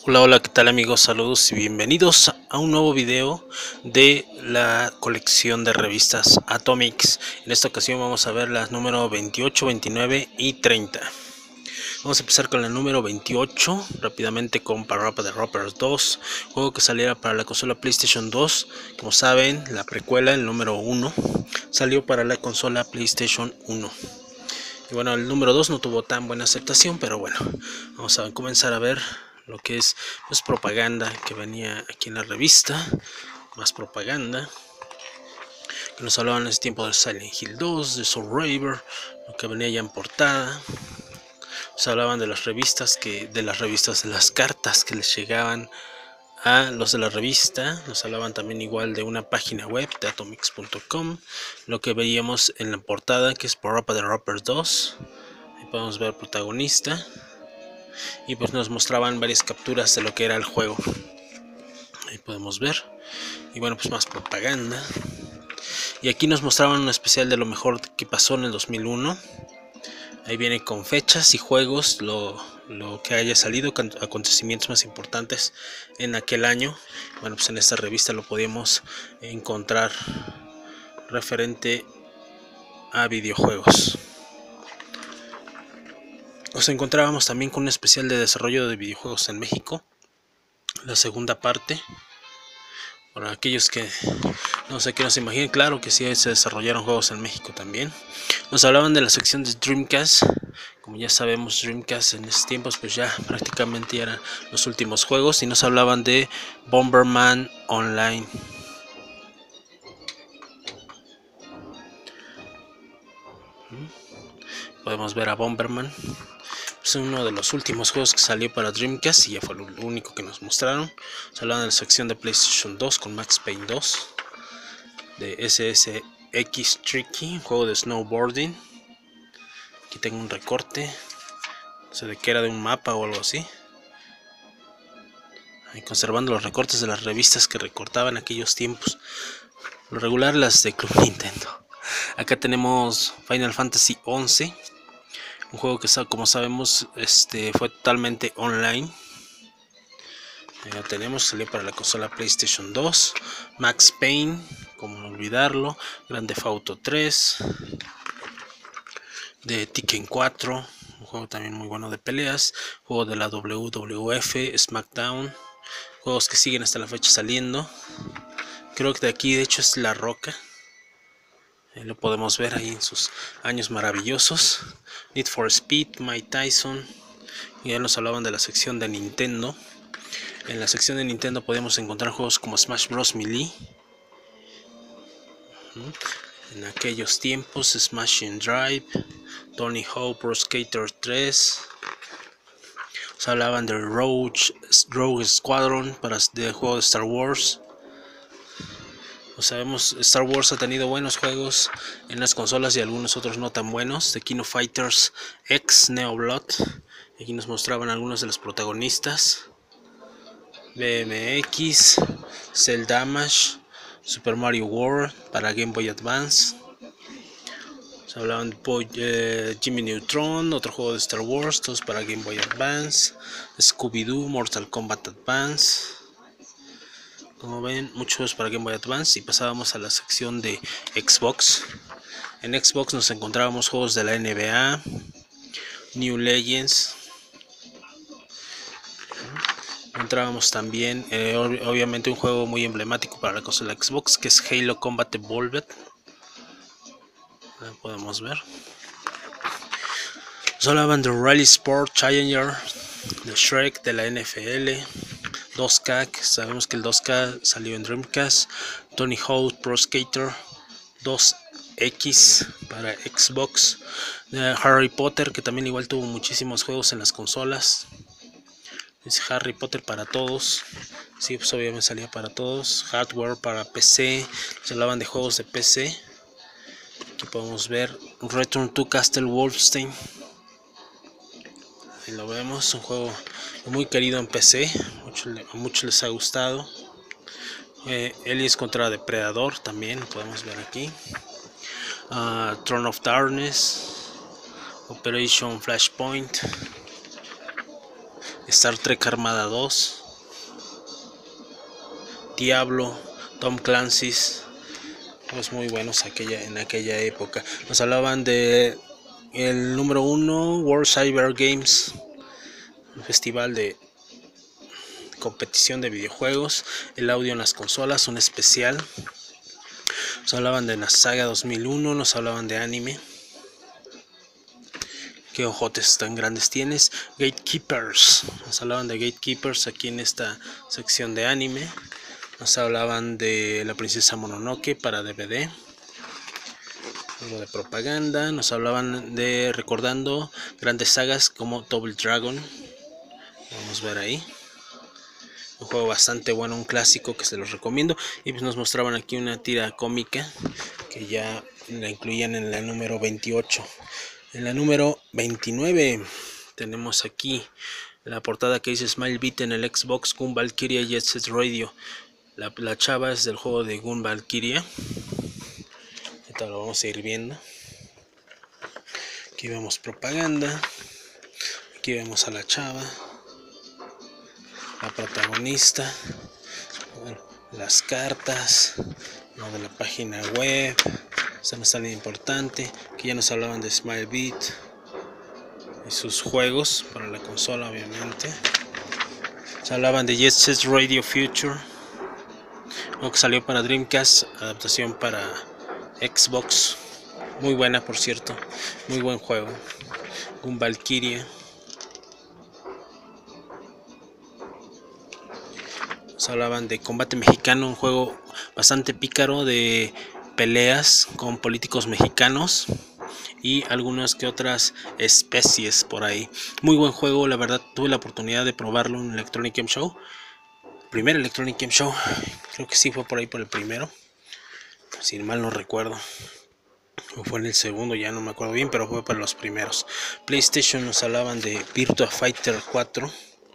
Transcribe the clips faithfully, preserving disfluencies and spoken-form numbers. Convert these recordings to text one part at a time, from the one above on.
Hola, hola, ¿qué tal amigos? Saludos y bienvenidos a un nuevo video de la colección de revistas Atomics. En esta ocasión vamos a ver las número veintiocho, veintinueve y treinta. Vamos a empezar con la número veintiocho, rápidamente con Parappa the Rapper dos, juego que saliera para la consola PlayStation dos. Como saben, la precuela, el número uno, salió para la consola PlayStation uno. Y bueno, el número dos no tuvo tan buena aceptación, pero bueno, vamos a comenzar a ver lo que es pues propaganda que venía aquí en la revista. Más propaganda que nos hablaban en ese tiempo de Silent Hill dos, de Soul River, lo que venía ya en portada. Nos hablaban de las revistas que de las revistas de las cartas que les llegaban a los de la revista. Nos hablaban también igual de una página web de atomics punto com, lo que veíamos en la portada, que es Parappa the Rapper dos. Ahí podemos ver protagonista, y pues nos mostraban varias capturas de lo que era el juego. Ahí podemos ver. Y bueno, pues más propaganda. Y aquí nos mostraban un especial de lo mejor que pasó en el dos mil uno. Ahí viene con fechas y juegos, lo, lo que haya salido, acontecimientos más importantes en aquel año. Bueno, pues en esta revista lo podíamos encontrar referente a videojuegos. Nos encontrábamos también con un especial de desarrollo de videojuegos en México, la segunda parte. Para aquellos que no sé qué nos imaginen, claro que sí se desarrollaron juegos en México también. Nos hablaban de la sección de Dreamcast. Como ya sabemos, Dreamcast en esos tiempos pues ya prácticamente eran los últimos juegos. Y nos hablaban de Bomberman Online. Podemos ver a Bomberman. Es uno de los últimos juegos que salió para Dreamcast y ya fue lo único que nos mostraron. Se hablaban de la sección de PlayStation dos con Max Payne dos, de S S X Tricky, un juego de snowboarding. Aquí tengo un recorte, no sé de qué era, de un mapa o algo así. Ahí conservando los recortes de las revistas que recortaban en aquellos tiempos. Lo regular, las de Club Nintendo. Acá tenemos Final Fantasy once, un juego que, como sabemos, este fue totalmente online. Ya tenemos, salió para la consola PlayStation dos. Max Payne, como no olvidarlo. Grand Theft Auto tres, de Tekken cuatro, un juego también muy bueno de peleas. Juego de la W W F, SmackDown, juegos que siguen hasta la fecha saliendo. Creo que de aquí de hecho es La Roca. Eh, lo podemos ver ahí en sus años maravillosos. Need for Speed, Mike Tyson. Y ya nos hablaban de la sección de Nintendo. En la sección de Nintendo podemos encontrar juegos como Smash Bros. Melee. En aquellos tiempos, Smashing Drive, Tony Hawk Pro Skater tres. Se hablaban de Rogue, Rogue Squadron para el juego de Star Wars. Como sabemos, Star Wars ha tenido buenos juegos en las consolas y algunos otros no tan buenos. The King of Fighters X Neo Blood. Aquí nos mostraban algunos de los protagonistas. B M X, Cell Damage, Super Mario World para Game Boy Advance. Se hablaban de Boy, eh, Jimmy Neutron, otro juego de Star Wars, todos para Game Boy Advance. Scooby-Doo, Mortal Kombat Advance. Como ven, muchos juegos para Game Boy Advance. Y pasábamos a la sección de Xbox. En Xbox nos encontrábamos juegos de la N B A, New Legends. Encontrábamos también, eh, obviamente, un juego muy emblemático para la consola Xbox, que es Halo Combat Evolved. Ahí podemos ver. Nos hablaban de Rally Sport Challenger, de Shrek, de la N F L, dos K, que sabemos que el dos K salió en Dreamcast, Tony Hawk Pro Skater dos X para Xbox, de Harry Potter, que también igual tuvo muchísimos juegos en las consolas. Es Harry Potter para todos. Sí, pues obviamente salía para todos. Hardware para P C. Se hablaban de juegos de P C. Aquí podemos ver Return to Castle Wolfenstein. Ahí lo vemos. Un juego muy querido en P C. Mucho, a muchos les ha gustado. Eh, Aliens contra Depredador también lo podemos ver aquí. Uh, Throne of Darkness. Operation Flashpoint. Star Trek Armada dos, Diablo, Tom Clancy's, juegos muy buenos aquella, en aquella época. Nos hablaban de el número uno, World Cyber Games, un festival de competición de videojuegos, el audio en las consolas, un especial. Nos hablaban de la saga dos mil uno, nos hablaban de anime. Qué ojotes tan grandes tienes. Gatekeepers, nos hablaban de Gatekeepers aquí en esta sección de anime. Nos hablaban de la princesa Mononoke para D V D, algo de propaganda. Nos hablaban de recordando grandes sagas como Double Dragon. Vamos a ver ahí, un juego bastante bueno, un clásico que se los recomiendo. Y pues nos mostraban aquí una tira cómica que ya la incluían en la número veintiocho. En la número veintinueve tenemos aquí la portada que dice Smile Beat en el Xbox, Gun Valkyria Jet Set Radio. La, la chava es del juego de Gun Valkyria. Ahorita lo vamos a ir viendo. Aquí vemos propaganda. Aquí vemos a la chava, la protagonista, las cartas, lo de la página web. Esta no es tan importante. Aquí ya nos hablaban de Smile Beat y sus juegos para la consola, obviamente. Se hablaban de Jet Set Radio Future, juego que salió para Dreamcast, adaptación para Xbox, muy buena por cierto, muy buen juego. Gun Valkyria. Nos hablaban de Combate Mexicano, un juego bastante pícaro de peleas con políticos mexicanos y algunas que otras especies por ahí. Muy buen juego, la verdad tuve la oportunidad de probarlo en Electronic Game Show. Primer Electronic Game Show, creo que sí fue por ahí por el primero, si mal no recuerdo, o fue en el segundo, ya no me acuerdo bien, pero fue para los primeros. PlayStation nos hablaban de Virtua Fighter cuatro.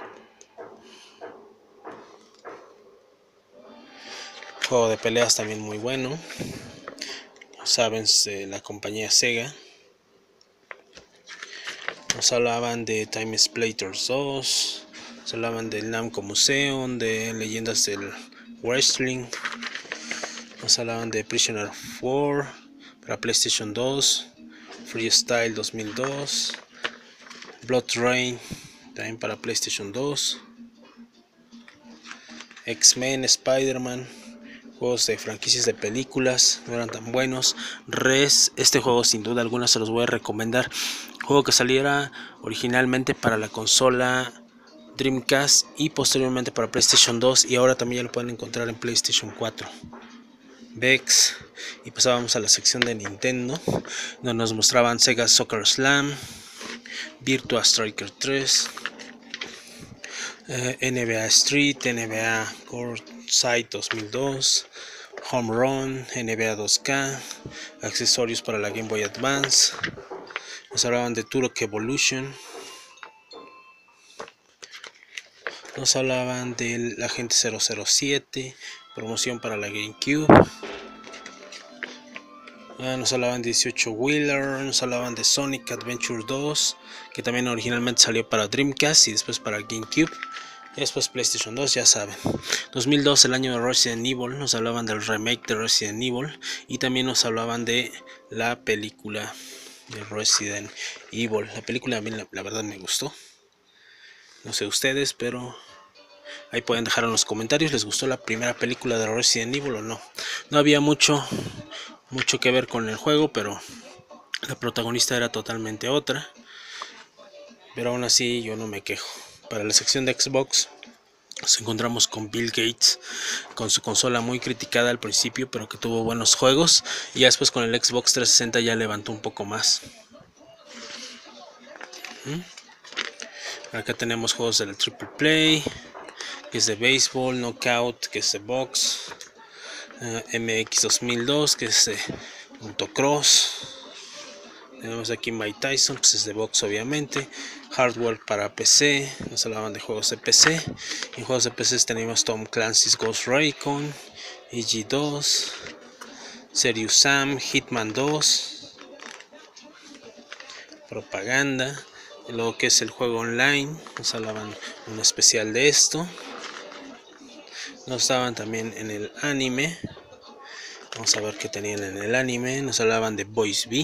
Juego de peleas también muy bueno. Saben, eh, la compañía Sega. Nos hablaban de Time Splitters dos. Nos hablaban del Namco Museum, de Leyendas del Wrestling. Nos hablaban de Prisoner of War para PlayStation dos. Freestyle dos mil dos. Blood Rain también para PlayStation dos. X-Men, Spider-Man, juegos de franquicias de películas, no eran tan buenos. Res, este juego sin duda alguna se los voy a recomendar. Juego que saliera originalmente para la consola Dreamcast y posteriormente para PlayStation dos, y ahora también ya lo pueden encontrar en PlayStation cuatro. Vex. Y pasábamos a la sección de Nintendo, donde nos mostraban Sega Soccer Slam, Virtua Striker tres, eh, N B A Street, N B A Courtside dos mil dos, Home Run, N B A dos K, accesorios para la Game Boy Advance. Nos hablaban de Turok Evolution. Nos hablaban del Agente cero cero siete, promoción para la GameCube. Ah, nos hablaban de dieciocho Wheeler, nos hablaban de Sonic Adventure dos, que también originalmente salió para Dreamcast y después para GameCube. Y después PlayStation dos, ya saben. dos mil dos, el año de Resident Evil, nos hablaban del remake de Resident Evil y también nos hablaban de la película de Resident Evil. La película a mí la, la verdad me gustó. No sé ustedes, pero ahí pueden dejar en los comentarios, ¿les gustó la primera película de Resident Evil o no? No había mucho, mucho que ver con el juego, pero la protagonista era totalmente otra. Pero aún así yo no me quejo. Para la sección de Xbox nos encontramos con Bill Gates, con su consola muy criticada al principio, pero que tuvo buenos juegos. Y ya después con el Xbox trescientos sesenta ya levantó un poco más. ¿Mm? Acá tenemos juegos del Triple Play, que es de béisbol, Knockout, que es de box, uh, M X dos mil dos, que es de motocross. Tenemos aquí Mike Tyson, pues es de box obviamente. Hardware para P C, nos hablaban de juegos de P C. En juegos de P C tenemos Tom Clancy's Ghost Recon, E G dos, Serious Sam, Hitman dos, propaganda. lo que es el juego online, nos hablaban un especial de esto. Nos daban también en el anime. Vamos a ver qué tenían en el anime. Nos hablaban de Boys B.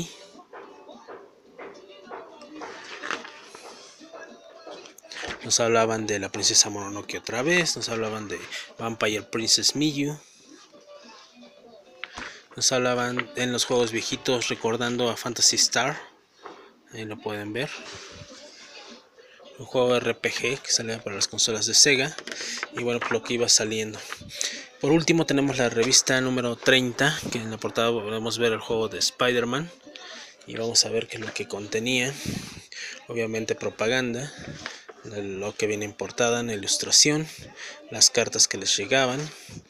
Nos hablaban de la princesa Mononoke otra vez. Nos hablaban de Vampire Princess Miyu. Nos hablaban en los juegos viejitos recordando a Phantasy Star. Ahí lo pueden ver. Un juego R P G que salía para las consolas de Sega. Y bueno, pues lo que iba saliendo. Por último tenemos la revista número treinta, que en la portada podemos ver el juego de Spider-Man. Y vamos a ver qué es lo que contenía. Obviamente propaganda, lo que viene en portada, en ilustración, las cartas que les llegaban,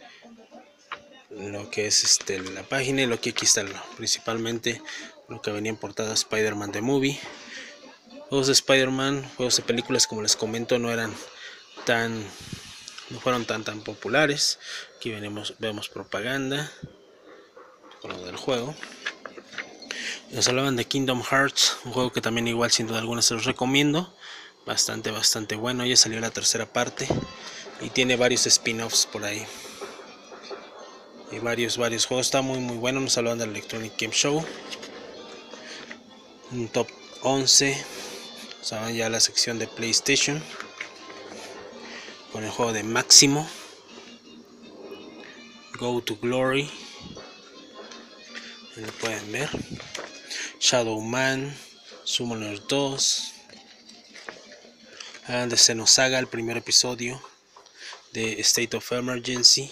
lo que es este, la página y lo que aquí está, principalmente lo que venía en portada, Spider-Man The Movie. Juegos de Spider-Man, juegos de películas, como les comento, no eran tan... no fueron tan tan populares. Aquí venimos, vemos propaganda con lo del juego. Nos hablaban de Kingdom Hearts, un juego que también igual sin duda alguna se los recomiendo. Bastante, bastante bueno. Ya salió la tercera parte y tiene varios spin-offs por ahí. Y varios, varios juegos. Está muy muy bueno. Nos hablaban del Electronic Game Show. Un top once. Saben ya la sección de PlayStation. Con el juego de Máximo, Go to Glory, ahí lo pueden ver, Shadow Man, Summoner dos, ah, de Xenosaga, el primer episodio de State of Emergency.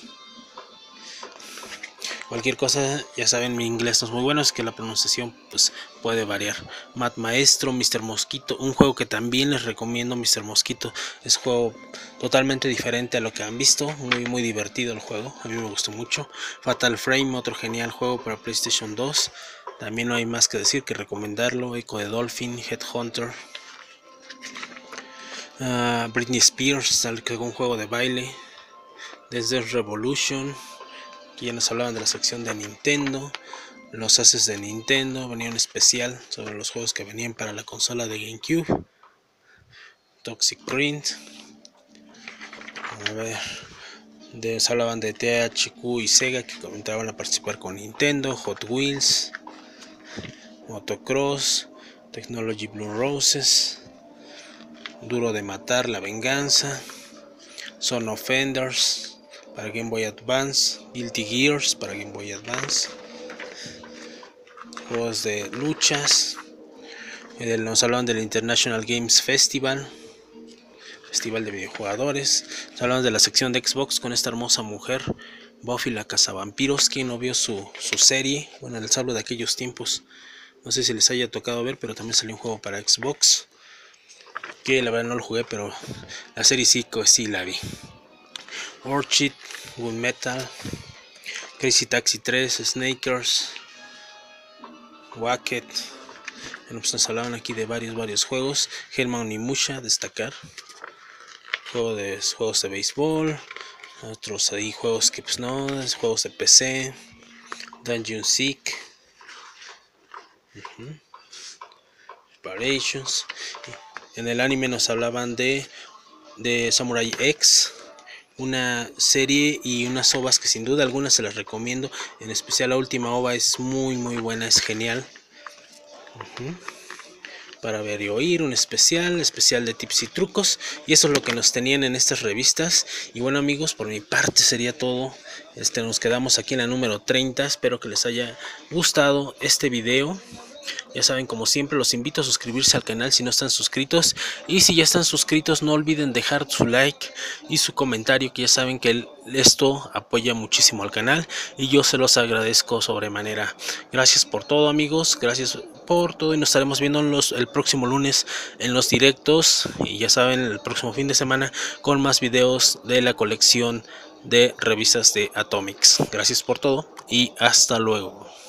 Cualquier cosa, ya saben, mi inglés no es muy bueno, es que la pronunciación pues puede variar. Mad Maestro, mister Mosquito, un juego que también les recomiendo, mister Mosquito. Es un juego totalmente diferente a lo que han visto, muy muy divertido el juego, a mí me gustó mucho. Fatal Frame, otro genial juego para PlayStation dos. También no hay más que decir que recomendarlo. Echo de Dolphin, Headhunter. Uh, Britney Spears, un juego de baile. Desde Revolution. Aquí ya nos hablaban de la sección de Nintendo, los haces de Nintendo, venía un especial sobre los juegos que venían para la consola de GameCube. Toxic Print, a ver, de, nos hablaban de T H Q y Sega que comentaban a participar con Nintendo, Hot Wheels, Motocross, Technology Blue Roses, Duro de Matar, La Venganza, Son Offenders para Game Boy Advance, Guilty Gears para Game Boy Advance, juegos de luchas. Nos hablaban del International Games Festival, festival de videojugadores. Nos hablaban de la sección de Xbox con esta hermosa mujer, Buffy la Cazavampiros. Quien no vio su, su serie, bueno, les hablo de aquellos tiempos, no sé si les haya tocado ver, pero también salió un juego para Xbox, que la verdad no lo jugué, pero la serie sí, sí la vi. Orchid, Good Metal, Crazy Taxi tres, Snakers, Wacket. Bueno, pues nos hablaban aquí de varios varios juegos. Helma Onimusha, destacar. Juego de, juegos de béisbol. Otros ahí juegos que pues no, juegos de P C. Dungeon Seek. Uh-huh. Reparations. En el anime nos hablaban de, de Samurai X. Una serie y unas ovas que sin duda alguna se las recomiendo. En especial la última ova es muy muy buena, es genial. Uh-huh. Para ver y oír, un especial, especial de tips y trucos. Y eso es lo que nos tenían en estas revistas. Y bueno amigos, por mi parte sería todo. Este, nos quedamos aquí en la número treinta. Espero que les haya gustado este video. Ya saben, como siempre, los invito a suscribirse al canal si no están suscritos. Y si ya están suscritos, no olviden dejar su like y su comentario, que ya saben que esto apoya muchísimo al canal. Y yo se los agradezco sobremanera. Gracias por todo amigos, gracias por todo. Y nos estaremos viendo los, el próximo lunes en los directos. Y ya saben, el próximo fin de semana con más videos de la colección de revistas de Atomics. Gracias por todo y hasta luego.